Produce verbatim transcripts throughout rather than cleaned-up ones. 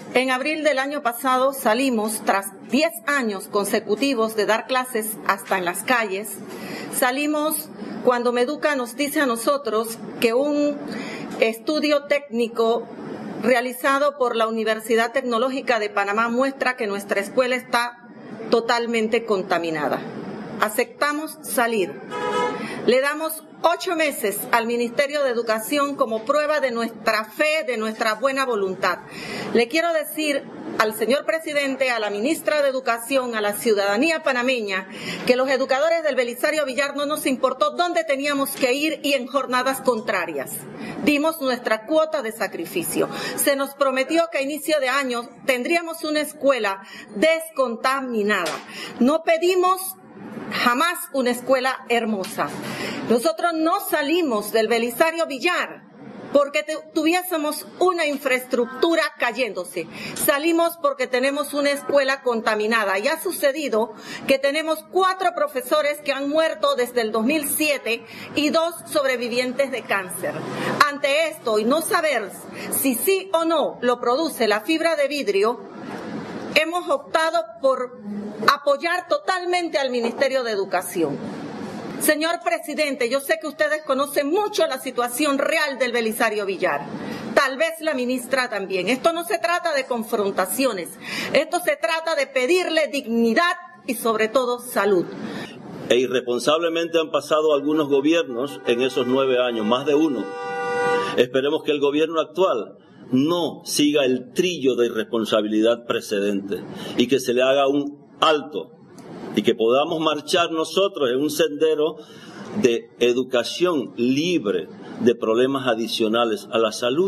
En abril del año pasado salimos, tras diez años consecutivos de dar clases hasta en las calles, salimos cuando Meduca nos dice a nosotros que un estudio técnico realizado por la Universidad Tecnológica de Panamá muestra que nuestra escuela está totalmente contaminada. Aceptamos salir. Le damos ocho meses al Ministerio de Educación como prueba de nuestra fe, de nuestra buena voluntad. Le quiero decir al señor presidente, a la ministra de Educación, a la ciudadanía panameña, que los educadores del Belisario Villar no nos importó dónde teníamos que ir y en jornadas contrarias. Dimos nuestra cuota de sacrificio. Se nos prometió que a inicio de año tendríamos una escuela descontaminada. No pedimos jamás una escuela hermosa. Nosotros no salimos del Belisario Villar porque tuviésemos una infraestructura cayéndose. Salimos porque tenemos una escuela contaminada. Y ha sucedido que tenemos cuatro profesores que han muerto desde el dos mil siete y dos sobrevivientes de cáncer. Ante esto, y no saber si sí o no lo produce la fibra de vidrio, hemos optado por apoyar totalmente al Ministerio de Educación. Señor presidente, yo sé que ustedes conocen mucho la situación real del Belisario Villar. Tal vez la ministra también. Esto no se trata de confrontaciones. Esto se trata de pedirle dignidad y sobre todo salud. E irresponsablemente han pasado algunos gobiernos en esos nueve años, más de uno. Esperemos que el gobierno actual no siga el trillo de irresponsabilidad precedente y que se le haga un alto y que podamos marchar nosotros en un sendero de educación libre de problemas adicionales a la salud,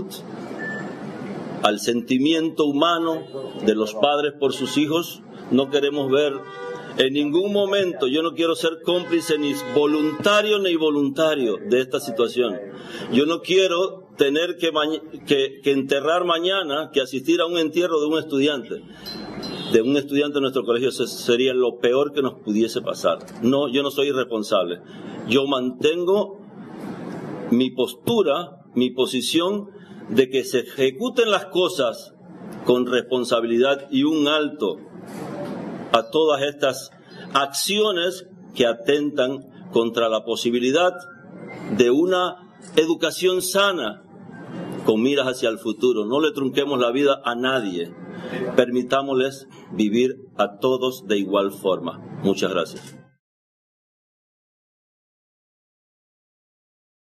al sentimiento humano de los padres por sus hijos. No queremos ver en ningún momento, yo no quiero ser cómplice ni voluntario ni voluntario de esta situación. Yo no quiero tener que, que, que enterrar mañana, que asistir a un entierro de un estudiante. De un estudiante de nuestro colegio. Eso sería lo peor que nos pudiese pasar. No, yo no soy irresponsable. Yo mantengo mi postura, mi posición de que se ejecuten las cosas con responsabilidad y un alto a todas estas acciones que atentan contra la posibilidad de una educación sana con miras hacia el futuro. No le trunquemos la vida a nadie. Permitámosles vivir a todos de igual forma. Muchas gracias.